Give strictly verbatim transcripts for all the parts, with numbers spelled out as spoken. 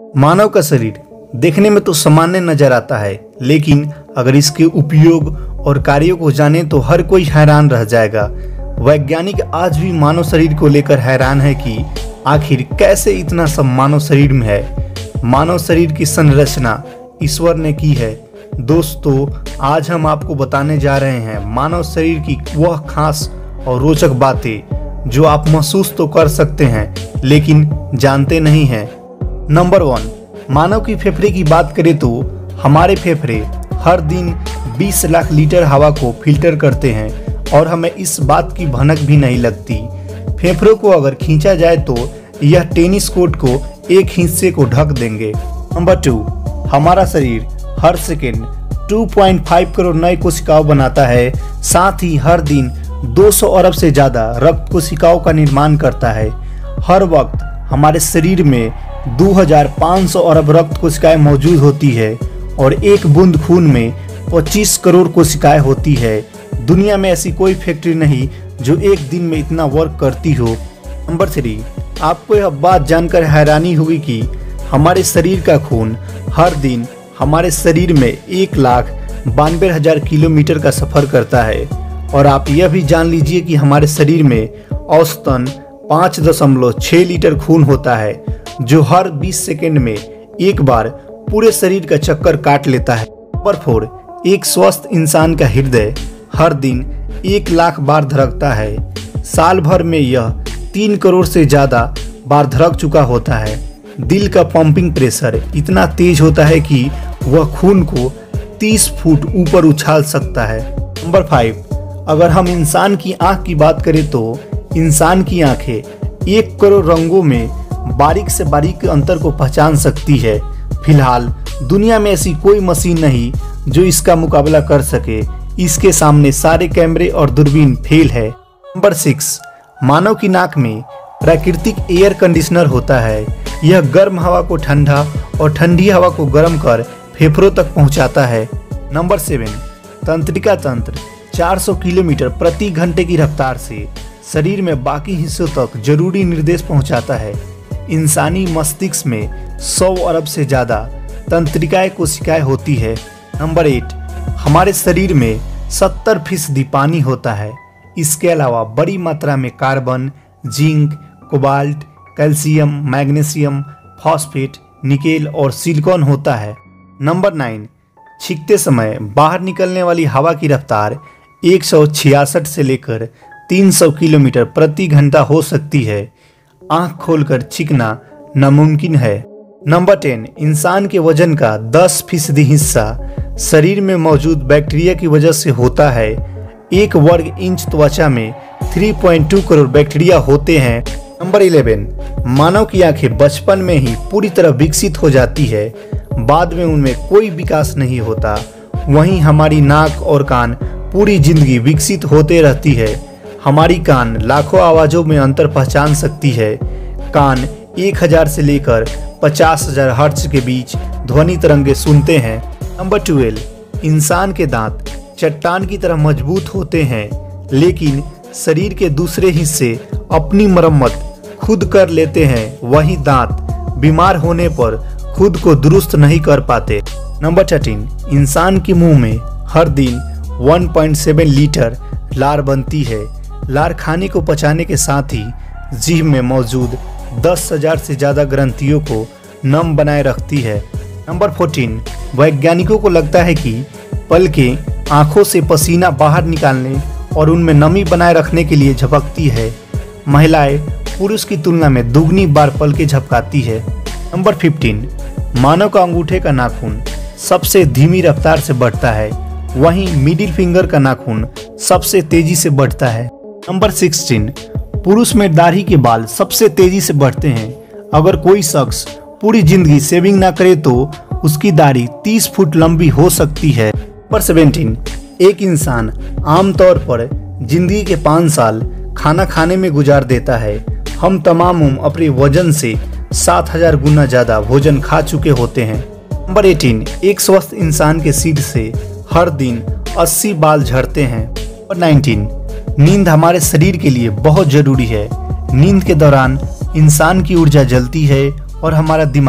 मानव का शरीर देखने में तो सामान्य नजर आता है, लेकिन अगर इसके उपयोग और कार्यों को जाने तो हर कोई हैरान रह जाएगा। वैज्ञानिक आज भी मानव शरीर को लेकर हैरान है कि आखिर कैसे इतना सब मानव शरीर में है। मानव शरीर की संरचना ईश्वर ने की है। दोस्तों, आज हम आपको बताने जा रहे हैं मानव शरीर की वह खास और रोचक बातें जो आप महसूस तो कर सकते हैं लेकिन जानते नहीं हैं। नंबर वन, मानव की फेफड़े की बात करें तो हमारे फेफड़े हर दिन बीस लाख लीटर हवा को फिल्टर करते हैं और हमें इस बात की भनक भी नहीं लगती। फेफड़ों को अगर खींचा जाए तो यह टेनिस कोर्ट को एक हिस्से को ढक देंगे। नंबर टू, हमारा शरीर हर सेकेंड दो पॉइंट पाँच करोड़ नए कोशिकाओं बनाता है। साथ ही हर दिन दो सौ अरब से ज्यादा रक्त कोशिकाओं का निर्माण करता है। हर वक्त हमारे शरीर में दो हज़ार पाँच सौ अरब रक्त कोशिकाएं मौजूद होती है और एक बूंद खून में पच्चीस करोड़ कोशिकाएं होती है। दुनिया में ऐसी कोई फैक्ट्री नहीं जो एक दिन में इतना वर्क करती हो। नंबर थ्री, आपको यह बात जानकर हैरानी होगी कि हमारे शरीर का खून हर दिन हमारे शरीर में एक लाख बानवे हजार किलोमीटर का सफर करता है। और आप यह भी जान लीजिए कि हमारे शरीर में औसतन पाँच दशमलव छः लीटर खून होता है जो हर बीस सेकंड में एक बार पूरे शरीर का चक्कर काट लेता है। नंबर फोर, एक स्वस्थ इंसान का हृदय हर दिन एक लाख बार धड़कता है। साल भर में यह तीन करोड़ से ज्यादा बार धड़क चुका होता है। दिल का पंपिंग प्रेशर इतना तेज होता है कि वह खून को तीस फुट ऊपर उछाल सकता है। नंबर फाइव, अगर हम इंसान की आंख की बात करें तो इंसान की आंखें एक करोड़ रंगों में बारीक से बारीक अंतर को पहचान सकती है। फिलहाल दुनिया में ऐसी कोई मशीन नहीं जो इसका मुकाबला कर सके। इसके सामने सारे कैमरे और दूरबीन फेल है। नंबर सिक्स, मानव की नाक में प्राकृतिक एयर कंडीशनर होता है। यह गर्म हवा को ठंडा और ठंडी हवा को गर्म कर फेफड़ों तक पहुंचाता है। नंबर सेवन, तंत्रिका तंत्र चार सौ किलोमीटर प्रति घंटे की रफ्तार से शरीर में बाकी हिस्सों तक जरूरी निर्देश पहुंचाता है। इंसानी मस्तिष्क में सौ अरब से ज्यादा तंत्रिकाएं कोशिकाएं होती है। नंबर एट, हमारे शरीर में सत्तर फीसदी पानी होता है। इसके अलावा बड़ी मात्रा में carbon, zinc, cobalt, calcium, magnesium, phosphate, nickel और सिलिकॉन होता है। नंबर नाइन, छींकते समय बाहर निकलने वाली हवा की रफ्तार एक सौ छियासठ से लेकर तीन सौ किलोमीटर प्रति घंटा हो सकती है। आंख खोलकर छींकना नामुमकिन है। नंबर टेन, इंसान के वजन का दस फीसदी हिस्सा शरीर में मौजूद बैक्टीरिया की वजह से होता है। एक वर्ग इंच त्वचा में तीन पॉइंट दो करोड़ बैक्टीरिया होते हैं। नंबर इलेवन, मानव की आंखें बचपन में ही पूरी तरह विकसित हो जाती है। बाद में उनमें कोई विकास नहीं होता। वहीं हमारी नाक और कान पूरी जिंदगी विकसित होते रहती है। हमारी कान लाखों आवाजों में अंतर पहचान सकती है। कान एक हजार से लेकर पचास हजार हर्ट्ज के बीच ध्वनि तरंगे सुनते हैं। नंबर ट्वेल्व, इंसान के दांत चट्टान की तरह मजबूत होते हैं, लेकिन शरीर के दूसरे हिस्से अपनी मरम्मत खुद कर लेते हैं। वहीं दांत बीमार होने पर खुद को दुरुस्त नहीं कर पाते। नंबर थर्टीन, इंसान के मुंह में हर दिन एक पॉइंट सात लीटर लार बनती है। लार खाने को पचाने के साथ ही जीभ में मौजूद दस हजार से ज्यादा ग्रंथियों को नम बनाए रखती है। नंबर फोर्टीन, वैज्ञानिकों को लगता है कि पलकें आंखों से पसीना बाहर निकालने और उनमें नमी बनाए रखने के लिए झपकती है। महिलाएं पुरुष की तुलना में दुगनी बार पलकें झपकाती है। नंबर फिफ्टीन, मानव का अंगूठे का नाखून सबसे धीमी रफ्तार से बढ़ता है। वहीं मिडिल फिंगर का नाखून सबसे तेजी से बढ़ता है। नंबर सिक्सटीन, पुरुष में दाढ़ी के बाल सबसे तेजी से बढ़ते हैं। अगर कोई शख्स पूरी जिंदगी शेविंग ना करे तो उसकी दाढ़ी तीस फुट लंबी हो सकती है। नंबर सेवेंटीन, एक इंसान आमतौर पर जिंदगी के पाँच साल खाना खाने में गुजार देता है। हम तमाम अपने वजन से सात हजार गुना ज्यादा भोजन खा चुके होते हैं। नंबर अठारह, एक स्वस्थ इंसान के सिर से हर दिन अस्सी बाल झड़ते हैं। नंबर उन्नीस, नींद हमारे शरीर के लिए बहुत जरूरी है। नींद के दौरान इंसान की ऊर्जा जलती है और हमारा दिमाग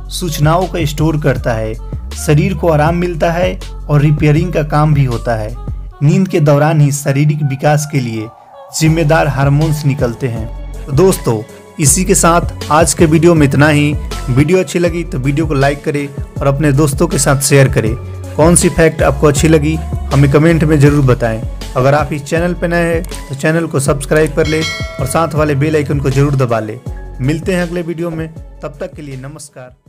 सूचनाओं का स्टोर करता है, शरीर को आराम मिलता है और रिपेयरिंग का काम भी होता है। नींद के दौरान ही शारीरिक विकास के लिए जिम्मेदार हार्मोन्स निकलते हैं। तो दोस्तों, इसी के साथ आज के वीडियो में इतना ही। वीडियो अच्छी लगी तो वीडियो को लाइक करें और अपने दोस्तों के साथ शेयर करें। कौन सी फैक्ट आपको अच्छी लगी हमें कमेंट में ज़रूर बताएं। अगर आप इस चैनल पर नए हैं तो चैनल को सब्सक्राइब कर ले और साथ वाले बेल आइकन को जरूर दबा ले। मिलते हैं अगले वीडियो में, तब तक के लिए नमस्कार।